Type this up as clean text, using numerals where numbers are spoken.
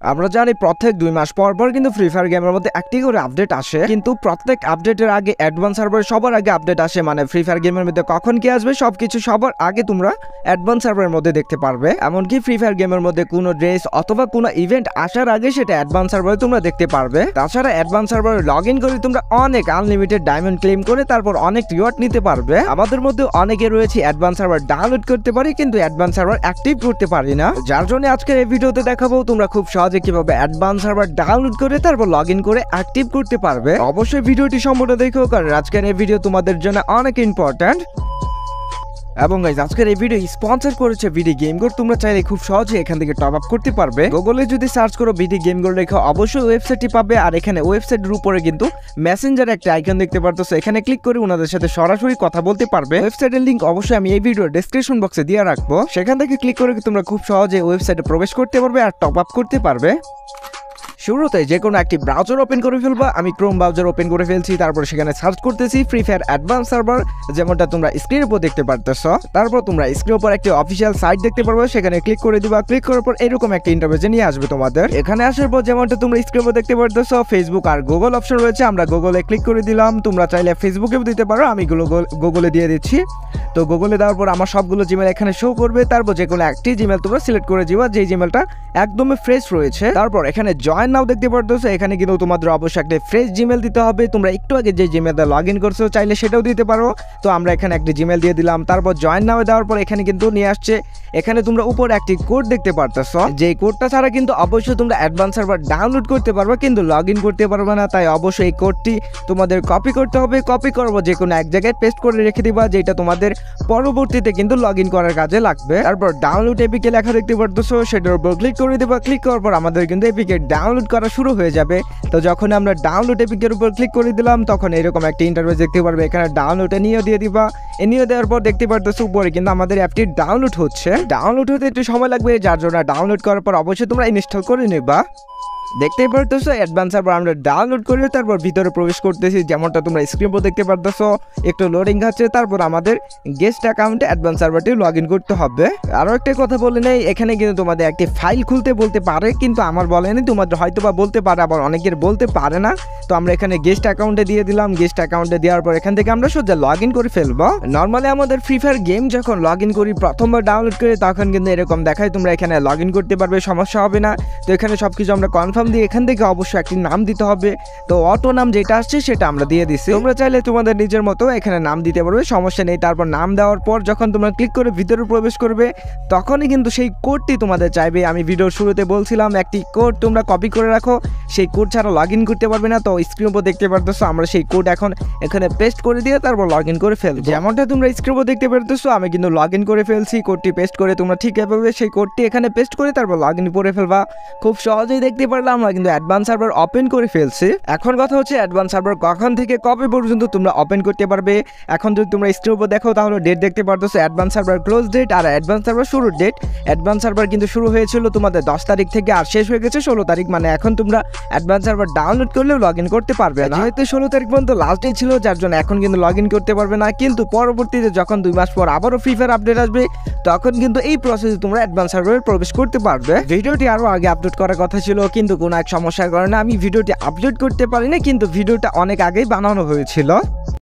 আমরা জানি প্রত্যেক 2 মাস পর পর কিন্তু ফ্রি ফায়ার গেমের মধ্যে একটি করে আপডেট আসে, কিন্তু প্রত্যেক আপডেটের আগে অ্যাডভান্স সার্ভারে সবার আগে আপডেট আসে। মানে ফ্রি ফায়ার গেমের মধ্যে কখন কি আসবে সবকিছু সবার আগে তোমরা অ্যাডভান্স সার্ভারের মধ্যে দেখতে পারবে। এমনকি ফ্রি ফায়ার গেমের মধ্যে কোনো ড্রেস অথবা কোনো ইভেন্ট আসার আগে সেটা অ্যাডভান্স সার্ভারে তোমরা দেখতে পারবে। তাছাড়া অ্যাডভান্স সার্ভারে লগ ইন করে তোমরা অনেক আনলিমিটেড ডায়মন্ড ক্লেম করে তারপর অনেক রিওয়ার্ড নিতে পারবে। আমাদের মধ্যে অনেকে রয়েছে অ্যাডভান্স সার্ভার ডাউনলোড করতে পারি কিন্তু অ্যাডভান্স সার্ভার অ্যাক্টিভ করতে পারি না, যার জন্য আজকের এই ভিডিওতে দেখাবো তোমরা খুব সহজে কিভাবে অ্যাডভান্স সার্ভার ডাউনলোড করে তারপর লগ ইন করে অ্যাক্টিভ করতে পারবে। অবশ্যই ভিডিওটি সম্পূর্ণ দেখো, কারণ আজকের এই ভিডিও তোমাদের জন্য অনেক ইম্পর্ট্যান্ট। এবং গাইস আজকের এই ভিডিও স্পন্সর করেছে ভিডি গেম গোল্ড। তোমরা চাইলে খুব সহজে এখান থেকে টপ আপ করতে পারবে। গুগলে যদি সার্চ করো ভিডি গেম গোল্ড লেখো অবশ্যই ওয়েবসাইটটি পাবে। আর এখানে ওয়েবসাইটের উপরে কিন্তু মেসেঞ্জার একটা আইকন দেখতে পারতেছো, এখানে ক্লিক করে ওনাদের সাথে সরাসরি কথা বলতে পারবে। ওয়েবসাইটের লিংক অবশ্যই আমি এই ভিডিওর ডেসক্রিপশন বক্সে দিয়ে রাখবো, সেখান থেকে ক্লিক করে তোমরা খুব সহজে ওয়েবসাইটে প্রবেশ করতে পারবে আর টপ আপ করতে পারবে। শুরুতে যে কোনো একটি ব্রাউজার ওপেন করে ফেলবা। আমি ক্রোম ব্রাউজার ওপেন করে ফেলছি, তারপর সেখানে সার্চ করতেছি ফ্রি ফায়ার অ্যাডভান্স সার্ভার, যেমনটা তোমরা স্ক্রিনের উপর দেখতে পারতেছো। তারপর তোমরা স্ক্রিনের উপর একটি অফিসিয়াল সাইট দেখতে পারবে, সেখানে ক্লিক করে দিবা। ক্লিক করার পর এরকম একটা ইন্টারফেসে নিয়ে আসবে তোমাদের। এখানে আসার পর যেমনটা তোমরা স্ক্রিনের উপর দেখতে পারতেছো ফেসবুক আর গুগল অপশন রয়েছে। আমরা গুগলে ক্লিক করে দিলাম, তোমরা চাইলে ফেসবুকেও দিতে পারো, আমি গুগলে দিয়ে দিচ্ছি। তো গুগলে দেওয়ার পর আমার সবগুলো জিমেল এখানে শো করবে। তারপর যে কোনো একটি জিমেল তোমরা সিলেক্ট করে দিবা, যে জিমেলটা একদমই ফ্রেশ রয়েছে। তারপর এখানে জয়েন নাও দেখতে পারতেছো, এখানে কিন্তু তোমাদের অবশ্যই একটা ফ্রেশ জিমেল দিতে হবে। তোমরা একটু আগে যে জিমেলটা লগ ইন করছো চাইলে সেটাও দিতে পারো। তো আমরা এখানে একটি জিমেল দিয়ে দিলাম। তারপর জয়েন নাও দেওয়ার পর এখানে কিন্তু নিয়ে আসছে, এখানে তোমরা উপরে একটি কোড দেখতে পারতেছো। যে কোডটা ছাড়া কিন্তু অবশ্যই তোমরা অ্যাডভান্স সার্ভার ডাউনলোড করতে পারবে কিন্তু লগ ইন করতে পারবে না। তাই অবশ্যই এই কোডটি তোমাদের কপি করতে হবে। কপি করবো যে কোনো এক জায়গায় পেস্ট করে রেখে দিবা, যেটা তোমাদের পরবর্তীতে কিন্তু লগ ইন করার কাজে লাগবে। তারপর ডাউনলোড এপিকে লেখা দেখতে পারতেছো, সেটার উপর ক্লিক করে দিবা। ক্লিক করার পর আমাদের কিন্তু এপিকে ডাউনলোড করা শুরু হয়ে যাবে। তো যখন আমরা ডাউনলোড এপিকের উপর ক্লিক করে দিলাম তখন এরকম একটা ইন্টারফেস দেখতে পারবে। এখানে ডাউনলোডে নিয়ে দিয়ে দিবা। নিয়ে দেওয়ার পর দেখতে পারতেছো উপরে কিন্তু আমাদের অ্যাপটি ডাউনলোড হচ্ছে। ডাউনলোড হতে একটু সময় লাগবে, যার জন্য ডাউনলোড করার পর অবশ্যই তোমরা ইনস্টল করে নেবা। দেখতেই পারতেছো অ্যাডভান্স সার্ভার আমরা ডাউনলোড করে তারপর ভিতরে প্রবেশ করতেছি, যেমনটা তোমরা স্ক্রিন উপর দেখতে পারতেছো। একটু লোডিং খাচ্ছে, তারপর আমাদের গেস্ট অ্যাকাউন্টে অ্যাডভান্স সার্ভারটি লগ ইন করতে হবে। আরও একটা কথা বলে নেই, এখানে কিন্তু তোমাদের একটি ফাইল খুলতে বলতে পারে, কিন্তু আমার বলেনি, তোমাদের হয়তো বা বলতে পারে, আবার অনেকের বলতে পারে না। তো আমরা এখানে গেস্ট অ্যাকাউন্টে দিয়ে দিলাম। গেস্ট অ্যাকাউন্টে দেওয়ার পর এখান থেকে আমরা সোজা লগ ইন করে ফেলবো। নর্মালি আমাদের ফ্রি ফায়ার গেম যখন লগ ইন করি প্রথমবার ডাউনলোড করে তখন কিন্তু এরকম দেখায়, তোমরা এখানে লগ ইন করতে পারবে, সমস্যা হবে না। তো এখানে সবকিছু আমরা কনফার্ম দিয়ে এখান থেকে অবশ্যই একটি নাম দিতে হবে। তো অটো নাম যেটা আসছে সেটা আমরা দিয়ে দিচ্ছি। তোমরা চাইলে তোমাদের নিজের মতো এখানে নাম দিতে পারবে, সমস্যা নেই। তারপর নাম দেওয়ার পর যখন তোমরা ক্লিক করে ভিতরে প্রবেশ করবে তখনই কিন্তু সেই কোডটি তোমাদের চাইবে। আমি ভিডিওর শুরুতে বলছিলাম একটি কোড তোমরা কপি করে রাখো, সেই কোড ছাড়া লগ ইন করতে পারবে না। তো স্ক্রিন উপর দেখতে পারতেছো আমরা সেই কোড এখন এখানে পেস্ট করে দিয়ে তারপর লগ ইন করে ফেলবো। যেমনটা তোমরা স্ক্রিন উপর দেখতে পারতেছো আমি কিন্তু লগ ইন করে ফেলছি। কোডটি পেস্ট করে তোমরা ঠিক এভাবে সেই কোডটি এখানে পেস্ট করে তারপর লগ ইন করে ফেলবা। খুব সহজেই দেখতে পারলাম আমরা কিন্তু অ্যাডভান্স সার্ভার ওপেন করে ফেলছি। এখন কথা হচ্ছে অ্যাডভান্স সার্ভার কখন থেকে কবে পর্যন্ত তোমরা ওপেন করতে পারবে। এখন যদি তোমরা স্ক্রিনের উপর দেখো তাহলে ডেট দেখতে পারতেছো, অ্যাডভান্স সার্ভার ক্লোজ ডেট আর অ্যাডভান্স সার্ভার শুরুর ডেট। অ্যাডভান্স সার্ভার কিন্তু শুরু হয়েছিল তোমাদের 10 তারিখ থেকে আর শেষ হয়ে গেছে 16 তারিখ। মানে এখন তোমরা অ্যাডভান্স সার্ভার ডাউনলোড করলেও লগ ইন করতে পারবে না। হয়তো 16 তারিখ পর্যন্ত লাস্ট ডে ছিল, যার জন্য এখন কিন্তু লগ ইন করতে পারবে না। কিন্তু পরবর্তীতে যখন 2 মাস পর আবারও ফ্রি ফায়ার আপডেট আসবে তখন কিন্তু এই প্রসেসে তোমরা অ্যাডভান্স সার্ভারে প্রবেশ করতে পারবে। ভিডিওটি আরো আগে আপলোড করার কথা ছিল, কিন্তু কোনো এক সমস্যার কারণে আমি ভিডিওটি আপলোড করতে পারিনি, কিন্তু ভিডিওটা অনেক আগেই বানানো হয়েছিল।